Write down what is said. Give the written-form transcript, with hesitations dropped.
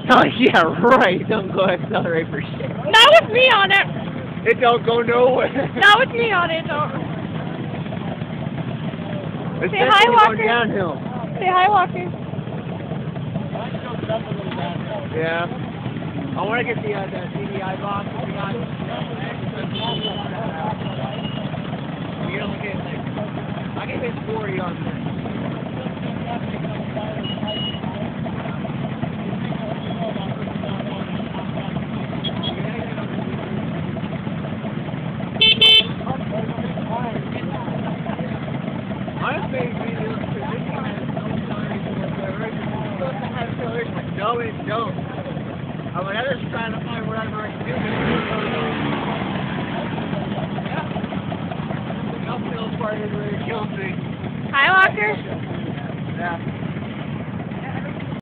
Oh yeah, right. Don't go accelerate for shit. Not with me on it. It don't go nowhere. Not with me on it, don't. It's Say hi, definitely Walker. going downhill. Say hi, Walker. Yeah. I want to get the CDI box. You don't get like, I can hit 40 on this. No, it don't. I'm like, I'm just trying to find whatever I can do. Yeah. The uphill part is where it kills me. Hi, Walker. Yeah.